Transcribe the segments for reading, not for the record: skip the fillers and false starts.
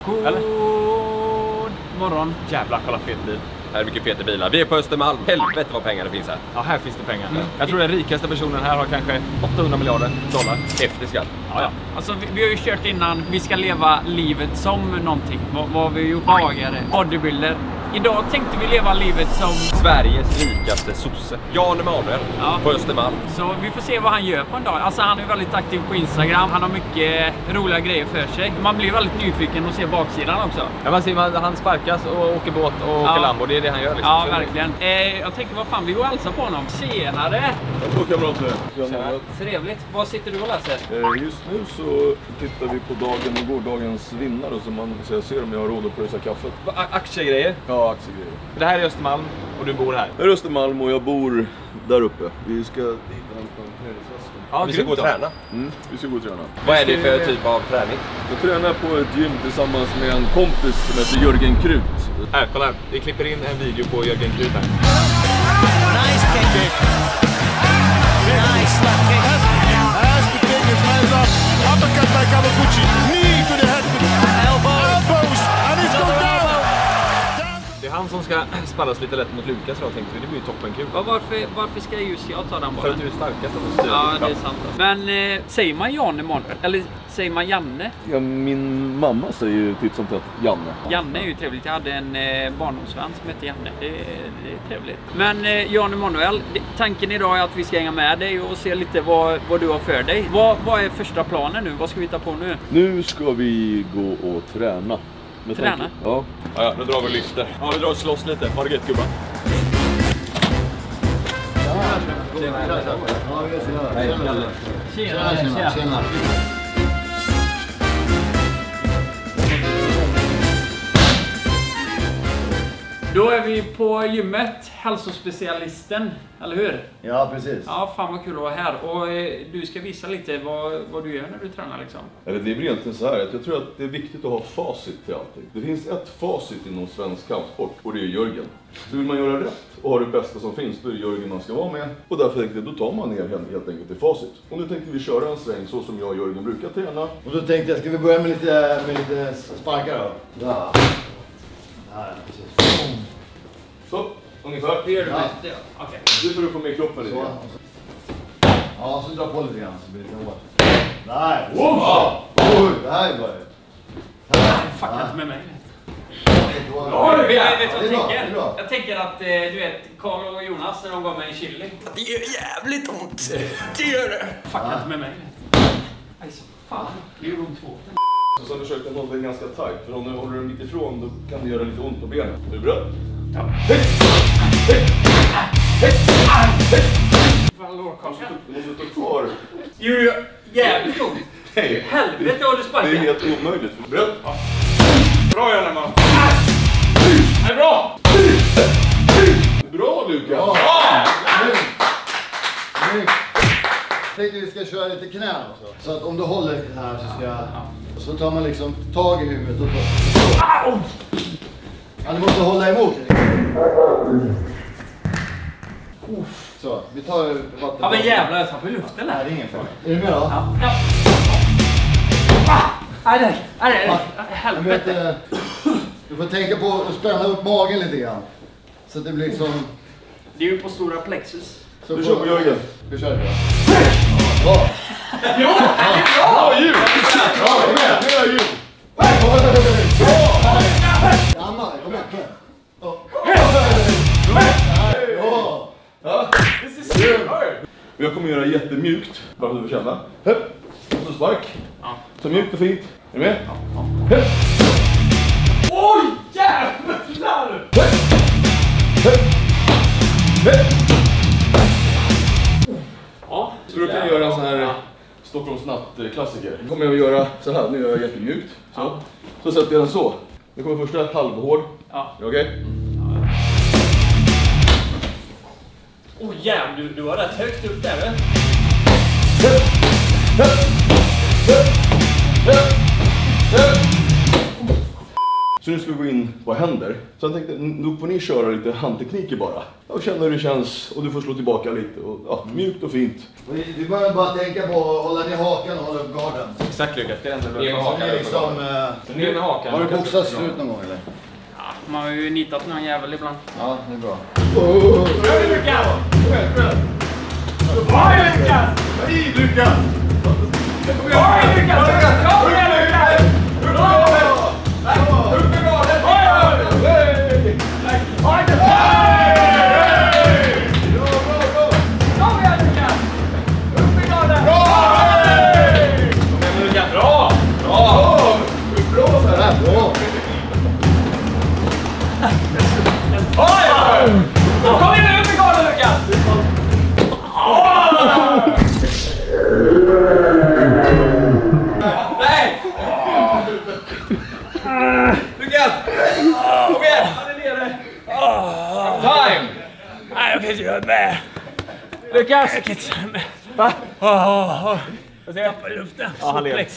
God morgon. Jävlar, kolla fet bil. Här är mycket feta bilar. Vi är på Östermalm. Helvete vad pengar det finns här. Ja, här finns det pengar. Jag tror den rikaste personen här har kanske 800 miljarder dollar. Efter skatt. Ja. Alltså vi har ju kört innan. Vi ska leva livet som någonting. Vad har vi gjort? Bagare, bodybuilder. Idag tänkte vi leva livet som Sveriges rikaste sosse. Jan Emanuel på Östermalm. Så vi får se vad han gör på en dag. Alltså han är väldigt aktiv på Instagram. Han har mycket roliga grejer för sig. Man blir väldigt nyfiken och ser baksidan också. Ja, man ser han sparkas och åker båt och åker Lambo. Det är det han gör liksom. Ja, verkligen. Jag tänker, vad fan, vi går och hälsar på honom. Tjenare! Jag tror kamrater. Trevligt. Vad sitter du och läser? Just nu så tittar vi på dagen och gårdagens vinnare så jag ser om jag har råd att pröjsa kaffet. Aktiegrejer. Ja, aktiegrejer. Det här är Östermalm och du bor här. Jag är Östermalm och jag bor där uppe. Vi ska dit och hämta en träningsväska. Ja, vi ska gå och träna. Vi ska gå och träna. Vad är det för typ av träning? Jag tränar på ett gym tillsammans med en kompis som heter Jörgen Krut. Här, kolla här. Vi klipper in en video på Jörgen Krut här. Nice kick. Nice left kick. As the king is hands up. Uppercut by Kawaguchi. Knee to the head. Elbows. And he's gone down. Det är han som ska sparras lite lätt mot Lukas, jag tänkte. Det blir ju toppenkul. Varför ska just jag ta den För bollen? att du är starkast. Ja, det är sant. Men säger man Jan Emanuel? Eller säger man Janne? Ja, min mamma säger ju titt som tätt Janne. Janne är ju trevligt. Jag hade en barndomsvän som heter Janne. Det är trevligt. Men Jan Emanuel, tanken idag är att vi ska hänga med dig och se lite vad du har för dig. Vad är första planen nu? Vad ska vi ta på nu? Nu ska vi gå och träna. Träna? Ja. Ja, nu drar vi lyfter. Ja, vi drar och slåss lite. Ha det gött, gubbar. Tjena. Då är vi på gymmet, hälsospecialisten, eller hur? Ja, precis. Ja, fan vad kul att vara här. Och du ska visa lite vad du gör när du tränar liksom. Eller det blir egentligen så här att jag tror att det är viktigt att ha facit till allting. Det finns ett facit inom svensk kampsport och det är Jörgen. Så vill man göra rätt och ha det bästa som finns, då är det Jörgen man ska vara med. Och därför tänkte jag, då tar man ner helt enkelt till facit. Och nu tänkte vi köra en sväng så som jag och Jörgen brukar träna. Och då tänkte jag, ska vi börja med lite sparkar då? Ja. Där, precis. Så, ungefär. Det gör du Ja. bäst, ja. Okej. Nu får du få med kroppen lite Så. grann. Ja, så dra på lite grann så blir det lite hårt. Nej, wow! Det här är bra. Fucka inte med mig. Vet du vad Vet du vad jag det är tänker? bra. Jag tänker att du vet, Carl och Jonas när de gav mig en chili. Det gör jävligt ont. Det gör det. Fucka inte med mig. Nej, så fan. Det gör ont två. Så sen försökte jag hålla den ganska tajt. För om du håller den lite ifrån då kan det göra lite ont på benen. Är du beredd? Ja. Fan, lårkakan. Du måste stå kvar. Det gör jävligt ont. Nej. Helvete vad du Det är sparkar. helt omöjligt. Är du beredd? Bra Janne man. Det är bra. Bra Lukas! Ja! Nu. Tänkte vi ska köra lite knän också. Så att om du håller det här så ska jag... Så tar man liksom tag i huvudet och så. Ja, du måste hålla emot. Så, vi tar vatten. Ja men jävlar, jag tappar luften Nej, här. det är ingen fara. Är du med då? Ja. Nej, helvete. Du får tänka på att spänna upp magen lite grann. Så att det blir liksom... Det är ju på stora plexus. Så Du kör på Jörgen. Vi kör det. Bra! Jo, det är bra! Bra ljud! Ja, kom igen! Nu är ljud! Anna, kom igen. Ja. Jag kommer göra jättemjukt. Bara för att du får känna. Hepp. Och så spark. Så mjukt och fint. Är du med? Hepp. Oj, jävlar! Hepp. Hepp. Hepp. Ja. Så du kan göra en sån här Stockholms natt-klassiker. Nu kommer jag att göra så här. Nu gör jag jättemjukt. Så sätter jag den så. Nu kommer första halvhård. Ja. Okej? Åh jävlar, du har rätt högt upp där. Så nu ska vi gå in på händer. Så jag tänkte, nu får ni köra lite handtekniker bara. Och känna hur det känns och du får slå tillbaka lite. Och, ja, mjukt och fint. Vi behöver bara tänka på att hålla ner hakan och hålla upp garden. Exakt Lukas, det är enda Ner med hakan. Ner med hakan. Har du boxat slut någon gång eller? Ja, man har ju nitat någon jävel ibland. Ja, det är bra. Oj, Lukas! Oj, Lukas! Hej Lukas! Oj, Lukas! Kom igen, Lukas! Upp med garden! Kom igen, Lukas! Upp med garden! Bra! Bra så här! Bra! Kom igen nu, upp med garden, Lukas! Nej! Lukas! Kom igen! Han är nere! Time! Nej, jag kan inte göra med. Lukas! Jag kan inte göra med. Va? Jag tappar luften. Ja, han lever.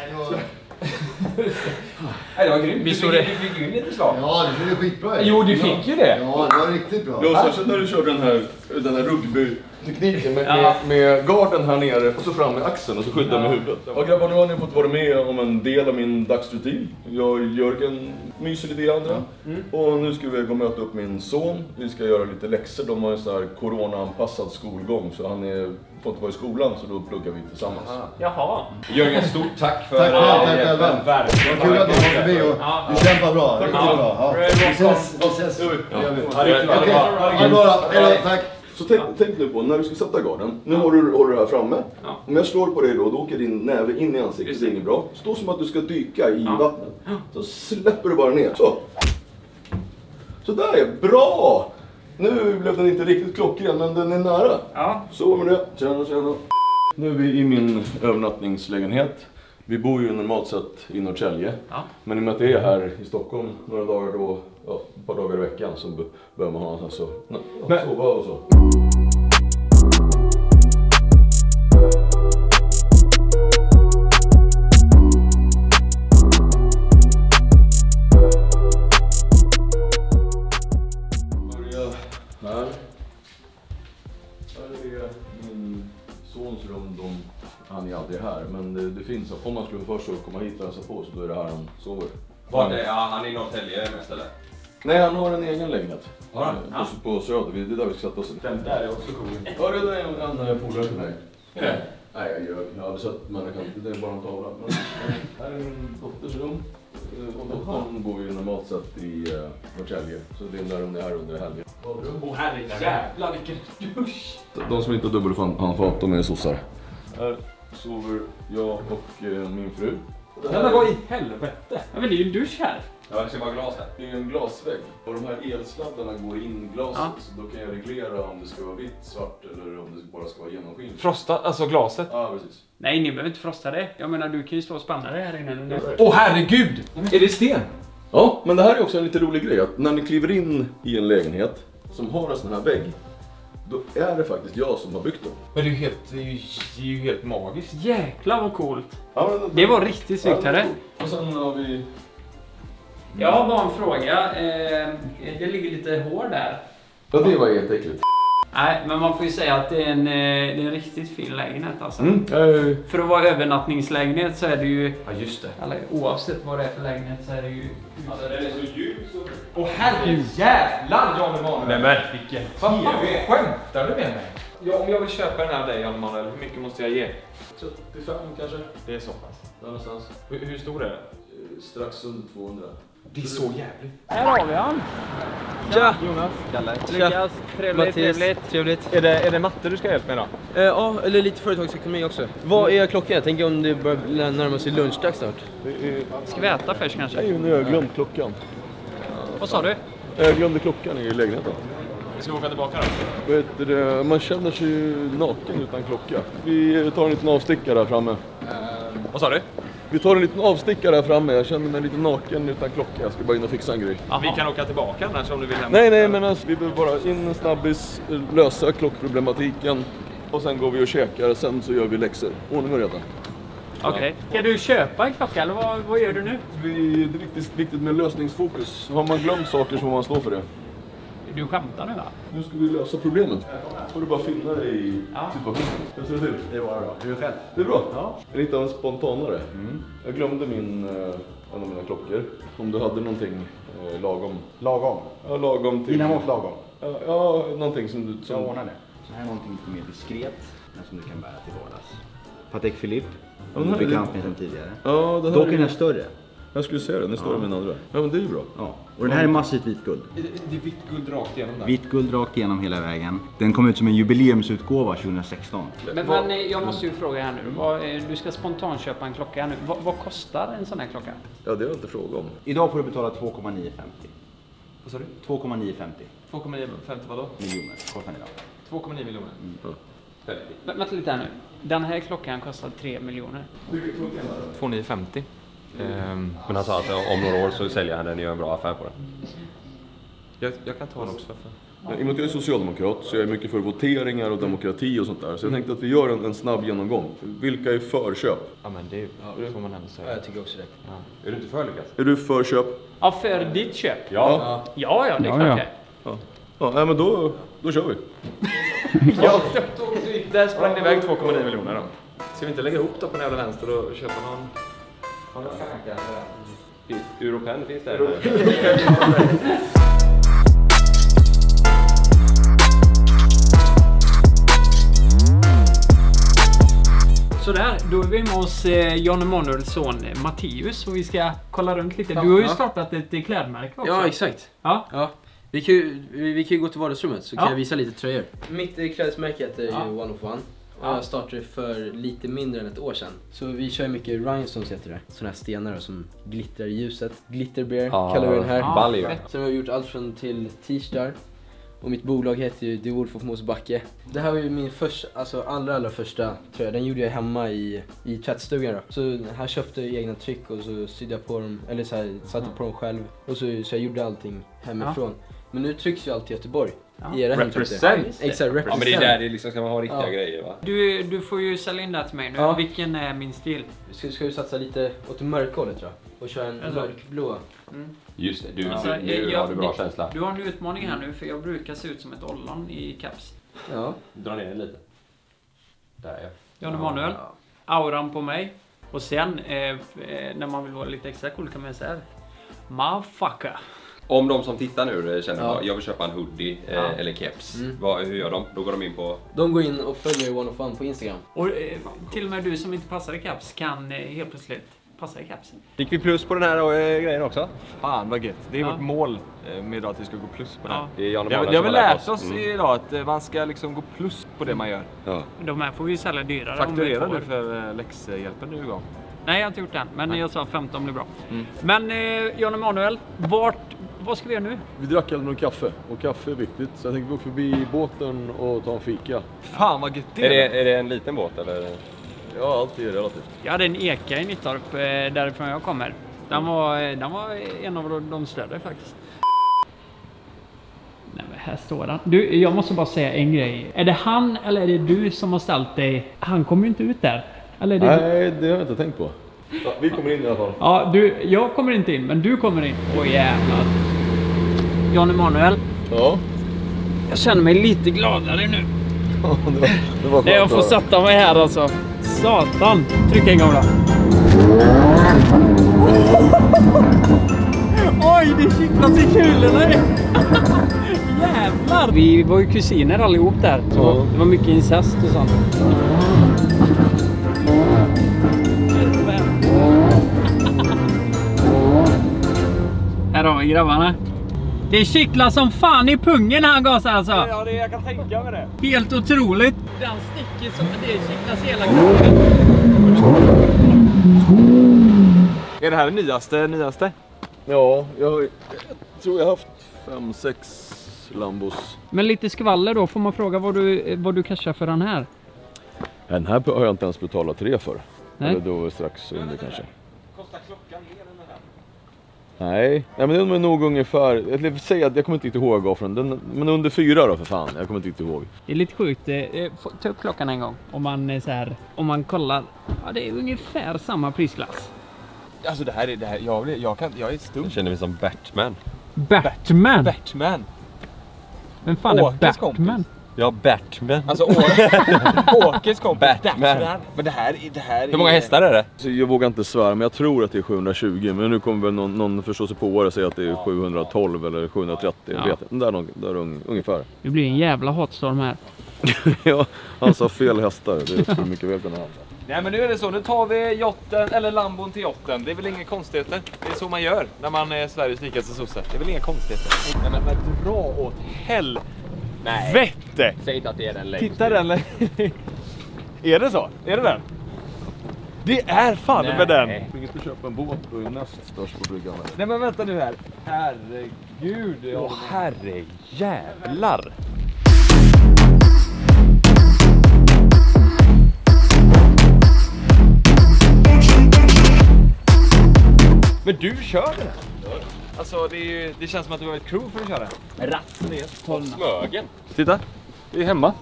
Nej, det var grymt. Vi såg det. Du fick ju in lite slag. Ja, det blev skitbra. Jo, du fick ju det. Ja, det var riktigt bra. Ja, särskilt när du kör den här rugbytekniken med garden här nere och så fram med axeln och så skydda med huvudet. Ja grabbar, nu har ni fått vara med om en del av min dagsrutin. Jag och Jörgen myser lite i andra. Och nu ska vi gå och möta upp min son. Vi ska göra lite läxor. De har en sån här corona-anpassad skolgång så han får inte vara i skolan så då pluggar vi tillsammans. Jaha. Jörgen, stort tack för Tack själva. verkligen. Vad kul att ni kom förbi och du kämpar bra. Riktigt bra. Ja. Vi ses. Okej, bra. Tack. Så tänk nu på, när du ska sätta garden, nu har du det här framme. Ja. Om jag slår på dig då åker din näve in i ansiktet, det är inget bra. Stå som att du ska dyka i vattnet. Så släpper du bara ner, så där är bra! Nu blev den inte riktigt klockren, men den är nära. Ja. Så med det, tjena. Nu är vi i min övernattningslägenhet. Vi bor ju normalt sett i Norrtälje. Ja. Men i och med att det är här i Stockholm några dagar då, ett par dagar i veckan så behöver man ha någonstans att sova och så. Börja här. Här är min sons rum. Han är aldrig här, men det finns. Om man skulle först komma hit och hälsa på så då är det här han sover. Var det? Ja, han är i Norrtälje mest eller? Nej, han har en egen lägenhet. Har han? Ja. På Söder, det är där vi ska sätta oss. Den där är också cool. Ja, det är en polare till mig. Nej, jag har aldrig sett människan, det är bara en tavla. Men, här är min dotters rum. Och dottern bor ju normalt sett i Norrtälje. Så det är där hon är här under helgen. Åh herrejävlar vilken dusch! De som inte har dubbelhandfat, de är sossar. Här sover jag och min fru. Nej men vad i helvete? Ja, men det är ju en dusch här. Ja, det ska vara glas här. Det är en glasvägg och de här elsladdarna går in i glaset så då kan jag reglera om det ska vara vitt, svart eller om det bara ska vara genomskinligt. Frosta, alltså glaset. Ja, precis. Nej, ni behöver inte frosta det. Jag menar, du kan ju stå och spanna det här inne. Åh herregud! Är det sten? Ja, men det här är också en lite rolig grej att när ni kliver in i en lägenhet som har en sån här vägg då är det faktiskt jag som har byggt den. Men det är ju helt magiskt. Jäklar vad coolt. Ja, men Det var riktigt snyggt här. Och sen har vi... Jag har bara en fråga. Det ligger lite hår där. Ja, det var jätteäckligt. Nej, men man får ju säga att det är en riktigt fin lägenhet alltså. För att vara övernattningslägenhet så är det ju... Ja just det. Eller, oavsett vad det är för lägenhet så är det ju... Alltså den är så djup så... Åh herrejävlar Jan Emanuel! Nej men vilken TV! Skämtar du med mig? Ja, om jag vill köpa den här av dig Jan Emanuel, hur mycket måste jag ge? 35 kanske. Det är så pass. Där någonstans. Hur stor är den? Strax under 200. Det är så jävligt. Här har vi han. Tja! Jonas. Kalle. Lukas. Trevligt. Är det matte du ska hjälpa med då? Ja, eller lite företagsekonomi också. Vad är klockan? Jag tänker om det börjar närma sig lunchdags snart. Ska vi äta först kanske? Nej, nu har jag glömt klockan. Vad sa du? Jag glömde klockan i lägenheten. Vi ska åka tillbaka då? Man känner sig ju naken utan klocka. Vi tar en liten avstickare här framme. Vad sa du? Vi tar en liten avstickare här framme. Jag känner mig lite naken utan klocka. Jag ska bara in och fixa en grej. Vi kan åka tillbaka annars om du vill hem. Nej, men alltså, vi behöver bara in en snabbis, lösa klockproblematiken. Och sen går vi och käkar, sen så gör vi läxor. Ordning och reda. Okej. Ska du köpa en klocka eller vad gör du nu? Det är viktigt med lösningsfokus. Har man glömt saker så får man stå för det. Du skämtar nu va? Nu ska vi lösa problemet. Får du bara finna dig i situationen. Hur ser det ut? Det var bra. Hur är det själv? Det är bra. Ja. Jag är lite av en spontanare. Jag glömde en av mina klockor. Om du hade någonting lagom. Lagom? Ja, lagom till... Dina mått lagom? Ja, någonting som du... Jag ordnar det. Så här är någonting lite mer diskret. Men som du kan bära till vardags. Patek Philippe. Om du bekant med den tidigare. Ja, det här Dock är den större. Jag skulle säga det, den är större än min andra. Ja, men det är ju bra. Ja. Och den här är massivt vitt guld. Det är vitt guld rakt igenom där. Vitt guld rakt igenom hela vägen. Den kom ut som en jubileumsutgåva 2016. Men jag måste ju fråga här nu. Du ska spontant köpa en klocka här nu. Vad kostar en sån här klocka? Ja, det är inte fråga om. Idag får du betala 2,950. Vad sa du? 2,950 2,950 vadå? miljoner kostar den idag. 2,9 miljoner. Vänta lite här nu. Den här klockan kostar 3 miljoner. 2,950. Men han sa att om några år så säljer han den och gör en bra affär på den. Jag kan ta den också. Ja, i och med att jag är socialdemokrat så är jag mycket för voteringar och demokrati och sånt där. Så jag tänkte att vi gör en snabb genomgång. Vilka är förköp? Ja men det får man ändå säga. Ja, jag tycker också det. Är du inte för Lukas? Är du förköp? Ja, för ditt köp? Ja. Ja, det är klart det. Ja, nej, men då kör vi. Där sprang det iväg 2,9 miljoner då. Ska vi inte lägga ihop då på den jävla vänster och köpa någon... Europen finns där. Sådär, då är vi med oss Jan Emanuels son Mattius och vi ska kolla runt lite. Du har ju startat ett klädmärke också. Ja, exakt. Ja. Vi kan ju gå till vardagsrummet så kan jag visa lite tröjor. Mitt klädesmärke heter ju One of One. Och jag startade för lite mindre än ett år sedan. Så vi kör mycket rhinestones heter det. Sådana här stenar som glittrar i ljuset. Glitterbeer kallar vi den här. Balj. Sen har vi gjort allt från till t-shirtar. Och mitt bolag heter ju The Wolf of Mosebacke. Det här var ju min allra första tröja. Den gjorde jag hemma i tvättstugan då. Så här köpte jag egna tryck och så sydde jag på dem. Eller så här, satte på dem själv. Och så jag gjorde allting hemifrån. Men nu trycks ju allt i Göteborg. I era Represent. Exakt, represent. Ja men det är där det liksom ska man ha riktiga grejer va? Du får ju sälja in det till mig nu. Ja. Vilken är min stil? Ska du satsa lite åt det mörka hållet tror jag? Och köra en mörkblå. Just det, nu Alltså, har du bra känsla. Du har en utmaning här nu för jag brukar se ut som ett ollon i caps. Ja. Dra ner den lite. Där ja. Jan Emanuel. Auran på mig. Och sen när man vill vara lite extra cool kan man säga motherfucker. Om de som tittar nu känner jag vill köpa en hoodie eller keps. Hur gör de? Då går de in på... De går in och följer One of One på Instagram. Och till och med du som inte passar i caps kan helt plötsligt passa i caps. Gick vi plus på den här grejen också? Fan vad gött. Det är vårt mål med idag att vi ska gå plus på den. Ja. Det är Jan Det har vi lärt oss idag att man ska liksom gå plus på det man gör. Ja. De här får vi sälja dyrare. Fakturerar du för läxhjälpen nu igång? Nej, jag har inte gjort den. Men jag sa 15 blir bra. Men Jan Emanuel, vad ska vi göra nu? Vi drack aldrig någon kaffe och kaffe är viktigt. Så jag tänkte gå förbi båten och ta en fika. Fan vad gött det är. Är det en liten båt eller? Ja, allt är relativt. Jag hade en eka i Nittorp därifrån jag kommer. Den var en av de större faktiskt. Nej men här står han. Du, jag måste bara säga en grej. Är det han eller är det du som har ställt dig? Han kommer ju inte ut där. Eller är det Nej, det har jag inte tänkt på. Ja, vi kommer in i alla fall. Ja, jag kommer inte in, men du kommer in. Åh jävlar. Jan Emanuel. Ja. Jag känner mig lite gladare nu. det var Nej, jag får sätta mig här alltså. Satan. Tryck en gång då. Oj, det kittlas i kulorna. Jävlar. Vi var ju kusiner allihop där. Så det var mycket incest och sånt. Här har vi grabbarna. Det kittlar som fan i pungen när han gasar alltså. Ja, jag kan tänka mig det. Helt otroligt. Den sticker som det kittlas hela kroppen. Är det här det nyaste? Ja, jag tror jag har haft 5-6 Lambos. Men lite skvaller då, får man fråga vad du cashar för den här? Den här har jag inte ens betalat 3 för. Nej. Eller då strax under kanske. Kostar klockan mer än den här? Nej, men den är nog ungefär, jag vill säga att jag kommer inte riktigt ihåg gafflen, men under 4 då för fan, jag kommer inte riktigt ihåg. Det är lite sjukt, ta upp klockan en gång. Om man så här, om man kollar, ja det är ungefär samma prisklass. Alltså det här, jag är stum. Jag känner mig som Batman. Batman? Vem fan är Åkes Batman? kompis. Ja, Batman. Alltså Åkes kompis. Batman. Men det här Hur många hästar är det? Så jag vågar inte svära, men jag tror att det är 720, men nu kommer väl någon förstå sig på och säga att det är 712 eller 730, jag vet inte, där ungefär. Det blir en jävla hatstorm här. Ja, han sa fel hästar, det skulle mycket väl kunna hända. Nej men nu är det så, nu tar vi jotten, eller Lambon till jotten. Det är väl inga konstigheter. Det är så man gör när man är Sveriges rikaste sosse. Det är väl inga konstigheter. Nej men dra åt hell. Nej. Vette! Säg inte att det är den längst. Titta den. Är det så? Är det den? Det är fan med den. Vi ska köpa en båt och är näst störst på bryggan. Nej men vänta nu här. Herregud. Åh herrejävlar. Men du kör den här? Alltså det känns som att du har ett crew för att köra. Ratten är Smögen. Titta, vi är hemma.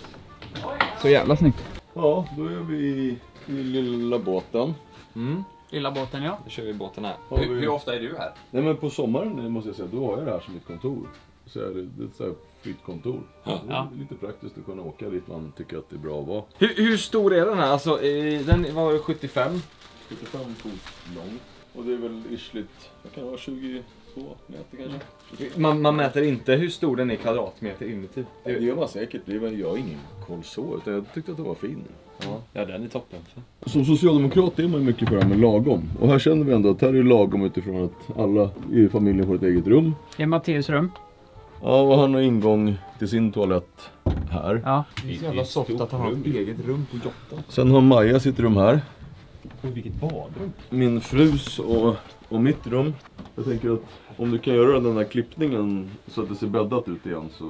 så jävla snyggt. Ja, då är vi i lilla båten. Lilla båten, ja. Nu kör vi båten här. Har vi- Hur ofta är du här? Nej, men på sommaren måste jag säga, då har jag det här som mitt kontor. Så är det är ett så här fritt kontor. Det är lite praktiskt att kunna åka dit man tycker att det är bra att vara. Hur stor är den här? Alltså den var 75. 75 fot lång. Och det är väl ischligt, vad kan det vara, 22 meter kanske? Man mäter inte hur stor den är kvadratmeter inuti. Det gör man säkert, jag har ingen koll så, utan jag tyckte att det var fin. Ja, den är toppen. Som socialdemokrat är man ju mycket för det här med lagom. Och här känner vi ändå att här är lagom utifrån att alla i familjen får ett eget rum. Det är Matteus rum. Ja, och han har ingång till sin toalett här. Ja. Det är så jävla soft att han har ett eget rum på jotten. Sen har Maja sitt rum här. Och vilket badrum. Min frus och mitt rum. Jag tänker att om du kan göra den här klippningen så att det ser bäddat ut igen så...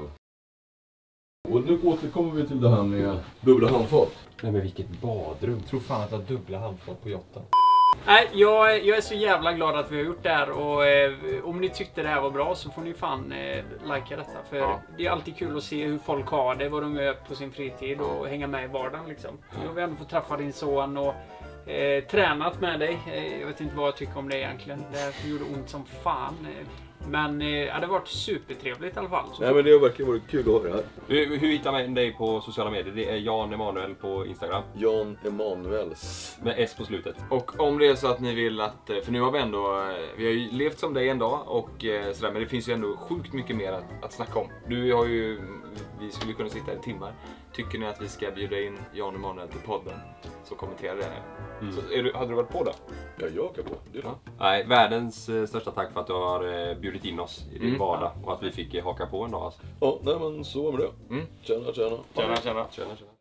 Och nu återkommer vi till det här med dubbla handfat. Nej men vilket badrum. Tror fan att jag har dubbla handfat på jotten. Nej, jag är så jävla glad att vi har gjort det här och om ni tyckte det här var bra så får ni fan likea detta. För det är alltid kul att se hur folk har det, vad de gör på sin fritid och hänga med i vardagen liksom. Nu har vi ändå fått träffa din son och tränat med dig. Jag vet inte vad jag tycker om det egentligen. Det gjorde ont som fan. Men det har varit supertrevligt i alla fall. Nej, men det har verkligen varit kul att ha det här. Hur hittar man dig på sociala medier? Det är Jan Emanuel på Instagram. Jan Emanuels. Med S på slutet. Och om det är så att ni vill att, för nu har vi har ju levt som dig en dag och sådär, men det finns ju ändå sjukt mycket mer att snacka om. Vi skulle kunna sitta i timmar. Tycker ni att vi ska bjuda in Jan Emanuel till podden så kommentera det här. Så hade du varit på då? Ja, jag kan på. Det är det. Nej, världens största tack för att du har bjudit in oss i din vardag och att vi fick haka på en dag. Alltså. Ja, nej men så var det. Tjena. Tjena.